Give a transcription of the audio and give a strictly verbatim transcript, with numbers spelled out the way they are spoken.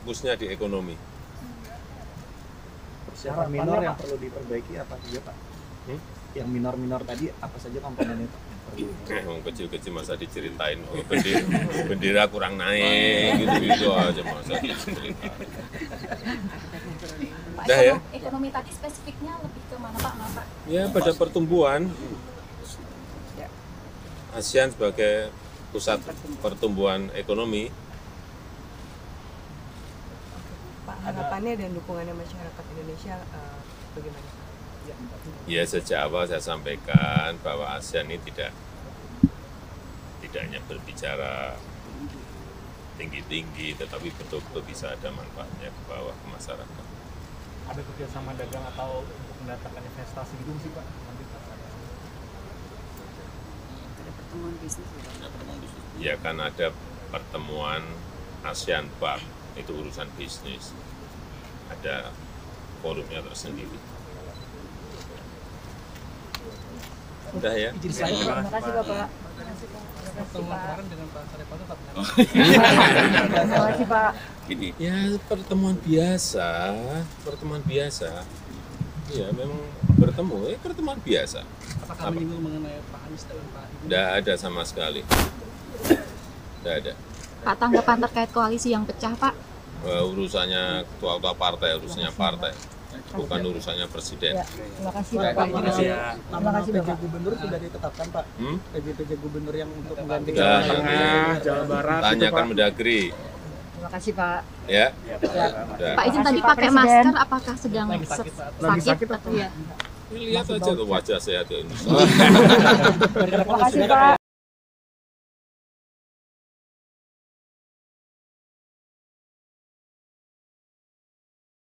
fokusnya di ekonomi. Persiapan minor yang perlu diperbaiki apa saja Pak? Hmm? Yang minor-minor tadi apa saja komponennya Pak? Oh, kecil-kecil masa diceritain, oh, bendera, bendera kurang naik, gitu-gitu aja masa diceritain. Pak, Udah ya? Ekonomi tadi spesifiknya lebih ke mana Pak? Nah, Pak? Ya pada pertumbuhan, ASEAN sebagai pusat pertumbuhan ekonomi. Pak, harapannya dan dukungannya masyarakat Indonesia uh, bagaimana? Ya sejak awal saya sampaikan bahwa ASEAN ini tidak tidak hanya berbicara tinggi-tinggi, tetapi betul-betul bisa ada manfaatnya ke bawah ke masyarakat. Ada kerjasama dagang atau untuk mendatangkan investasi gitu sih Pak? Nanti ada pertemuan bisnis juga. Ada pertemuan bisnis. Ya kan ada pertemuan ASEAN Park, itu urusan bisnis. Ada forumnya tersendiri. Udah ya? Terima kasih Bapak. pertemuan kemarin dengan Pak Sarip itu tetap Terima kasih Pak. Gini, ya pertemuan biasa, pertemuan biasa. Ya memang bertemu, ya pertemuan biasa. apakah menyinggung mengenai Pak Anies dan Pak Ibu? Tidak ada sama sekali. Tidak ada. Pak, tanggapan terkait koalisi yang pecah Pak? Uh, urusannya ketua-ketua partai, urusannya partai, bukan urusannya presiden. Ya, terima kasih Bapak. Terima kasih ya. Terima kasih P J Bapak. Gubernur sudah ditetapkan Pak. Hmm? P J P J Gubernur yang untuk mengganti Sudah, Jawa nanti Tengah, Jawa Barat. tanyakan Mendagri, Terima kasih Pak. ya. Ya. Udah. Pak izin tadi Pak pakai Presiden. masker apakah sedang Lagi se- sakit, Pak. Lagi sakit atau apa? ya? Lihat aja tuh wajah sehat ya ini. Terima kasih Pak.